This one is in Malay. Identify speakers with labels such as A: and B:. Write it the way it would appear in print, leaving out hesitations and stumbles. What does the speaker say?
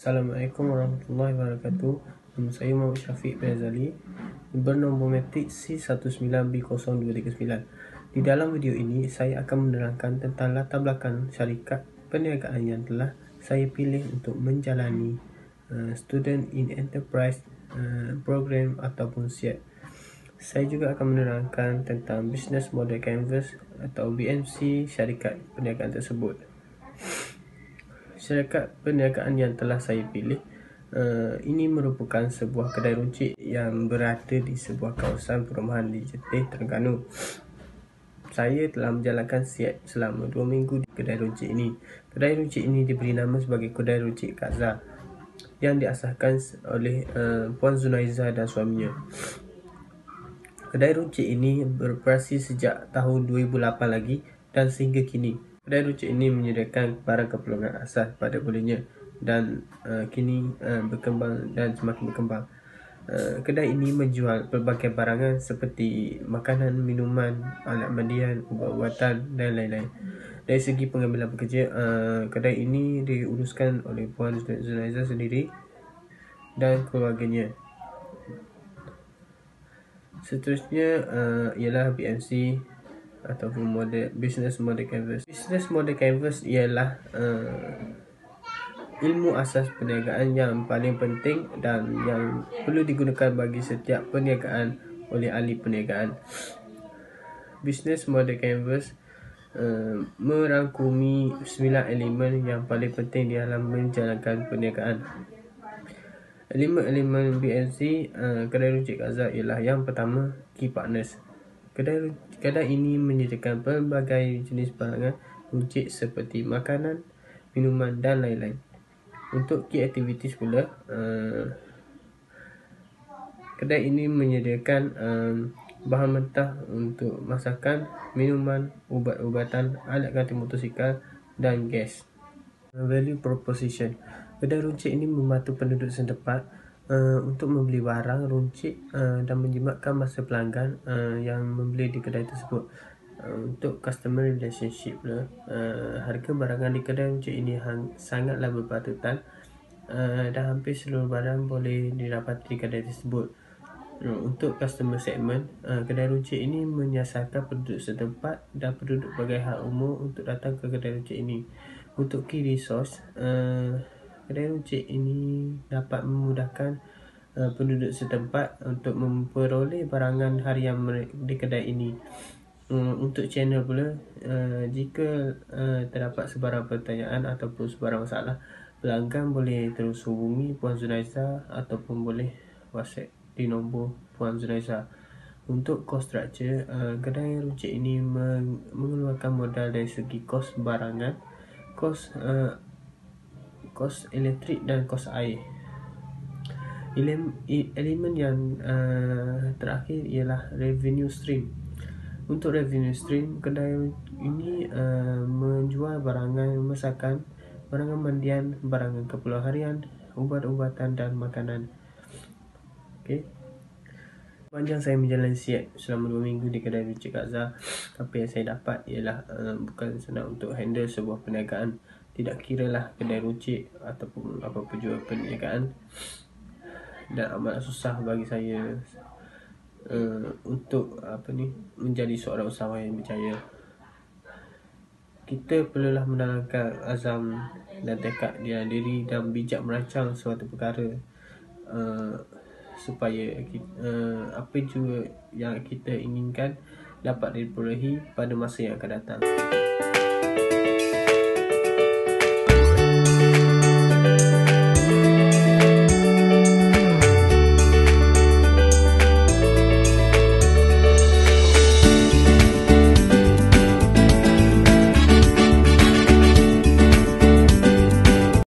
A: Assalamualaikum warahmatullahi wabarakatuh. Nama saya Muhammad Syafiq bin Azali, bernombor metrik C19B0239. Di dalam video ini, saya akan menerangkan tentang latar belakang syarikat perniagaan yang telah saya pilih untuk menjalani Student in Enterprise Program ataupun SIEP. Saya juga akan menerangkan tentang Business Model Canvas atau BMC syarikat perniagaan tersebut. Syarikat perniagaan yang telah saya pilih ini merupakan sebuah kedai runcit yang berada di sebuah kawasan perumahan di Jetih, Terengganu. Saya telah menjalankan siap selama 2 minggu di kedai runcit ini. Kedai runcit ini diberi nama sebagai Kedai Runcit Kak Zah yang diasaskan oleh Puan Zunaiza dan suaminya. Kedai runcit ini beroperasi sejak tahun 2008 lagi dan sehingga kini. Kedai runcit ini menyediakan barang keperluan asas pada bolehnya dan kini berkembang dan semakin berkembang. Kedai ini menjual pelbagai barangan seperti makanan, minuman, alat mandian, ubat-ubatan dan lain-lain. Dari segi pengambilan pekerja, kedai ini diuruskan oleh Puan Zunaiza sendiri dan keluarganya. Seterusnya ialah BMC ataupun Business Model Canvas. Business Model Canvas ialah ilmu asas perniagaan yang paling penting dan yang perlu digunakan bagi setiap perniagaan oleh ahli perniagaan. Business Model Canvas merangkumi 9 elemen yang paling penting di dalam menjalankan perniagaan. Elemen BMC Kedai Runcit Kak Zah ialah yang pertama, Key Partners. Kedai ini menyediakan pelbagai jenis barangan runcit seperti makanan, minuman dan lain-lain. Untuk key activities pula, kedai ini menyediakan bahan mentah untuk masakan, minuman, ubat-ubatan, alat ganti motosikal dan gas. Value Proposition. Kedai runcit ini membantu penduduk setempat untuk membeli barang runcit dan menjimatkan masa pelanggan yang membeli di kedai tersebut. Untuk customer relationship pula, harga barangan di kedai runcit ini sangatlah berpatutan dan hampir seluruh barang boleh didapati di kedai tersebut. Untuk customer segment, kedai runcit ini menyasarkan penduduk setempat dan penduduk berbagai hal umur untuk datang ke kedai runcit ini. Untuk key resource, kedai runcit ini dapat memudahkan penduduk setempat untuk memperoleh barangan harian di kedai ini. Untuk channel pula, jika terdapat sebarang pertanyaan ataupun sebarang masalah, pelanggan boleh terus hubungi Puan Zunaiza ataupun boleh WhatsApp di nombor Puan Zunaiza. Untuk cost structure, kedai runcit ini mengeluarkan modal dari segi kos barangan, kos elektrik dan kos air. Elemen yang terakhir ialah revenue stream. Untuk revenue stream, kedai ini menjual barangan masakan, barangan mandian, barangan keperluan harian, ubat-ubatan dan makanan. Okey. Panjang saya menjalani siap selama 2 minggu di kedai runcit Kak Zah, apa yang saya dapat ialah bukan senang untuk handle sebuah perniagaan. Tidak kiralah kedai runcit ataupun apa-apa jua perniagaan, dan amat susah bagi saya untuk menjadi seorang usahawan yang berjaya. Kita perlulah menanamkan azam dan tekad di dalam diri dan bijak merancang suatu perkara supaya apa jua yang kita inginkan dapat diperolehi pada masa yang akan datang.